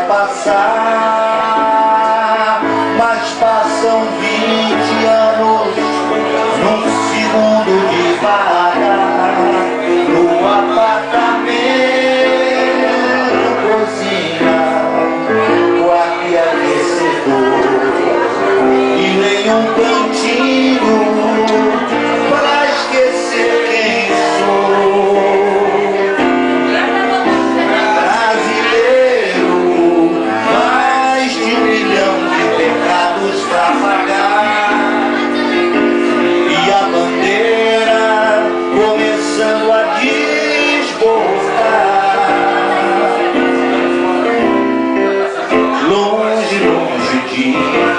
passar, mas passam 20 anos num segundo devagar. No apartamento, cozinha, quarto e aquecedor, e nenhum cantinho pra esquecer quem sou. Brasileiro, mais de 1 milhão de pecados pra pagar, e a bandeira começando a desbordar. Longe, longe o dia,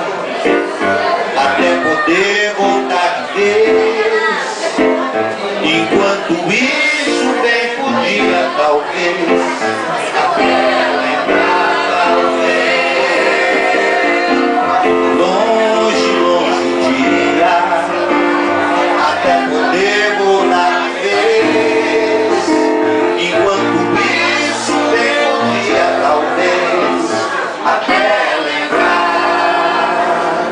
até poder voltar de vez. Enquanto isso bem podia, talvez, até lembrar, talvez. Longe, longe o dia, até poder voltar de vez. Enquanto isso bem podia, talvez, até lembrar,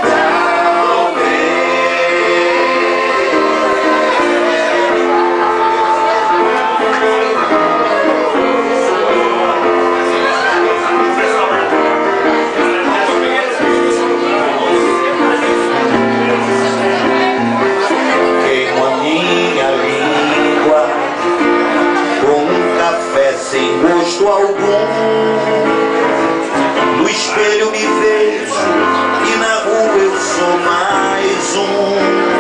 queimo a minha língua com um café sem gosto algum. No espelho me vejo e na rua eu sou mais um.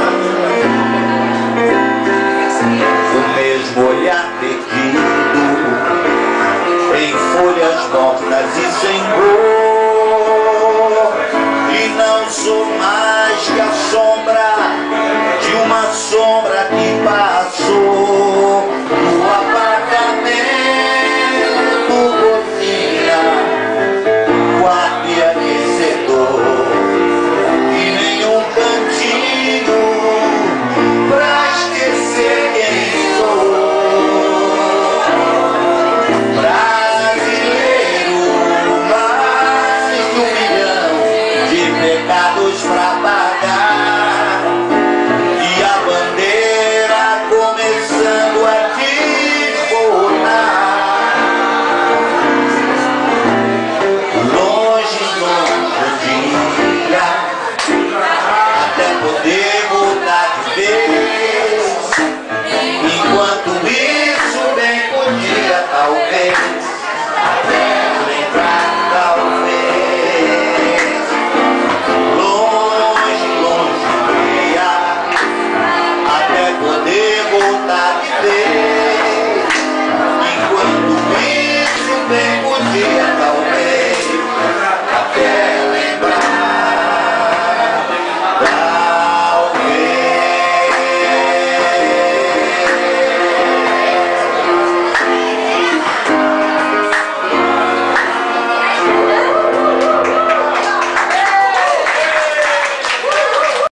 O mesmo olhar perdido em folhas mortas e sem cor. E não sou mais que a sombra de uma sombra que passou. No apartamento, cozinha, quarto e aquecedor, e nenhum cantinho pra esquecer quem sou. Brasileiro, mais de 1 milhão de pecados pra pagar, e a bandeira começando a desbordar. Longe, longe o dia, até poder voltar de vez. Enquanto isso bem podia, talvez, até lembrar, talvez. Longe, longe o dia, até poder voltar de vez. Enquanto isso bem podia,